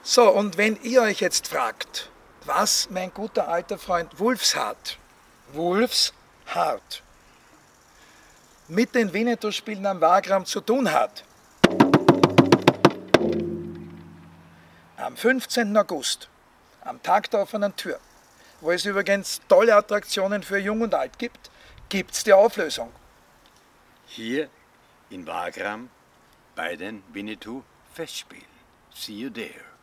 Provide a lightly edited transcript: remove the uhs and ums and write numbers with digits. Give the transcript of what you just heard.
So, und wenn ihr euch jetzt fragt, was mein guter alter Freund Wulfshardt mit den Winnetou-Spielen am Wagram zu tun hat, am 15. August, am Tag der offenen Tür, wo es übrigens tolle Attraktionen für Jung und Alt gibt, gibt's die Auflösung. Hier in Wagram bei den Winnetou-Festspielen. See you there.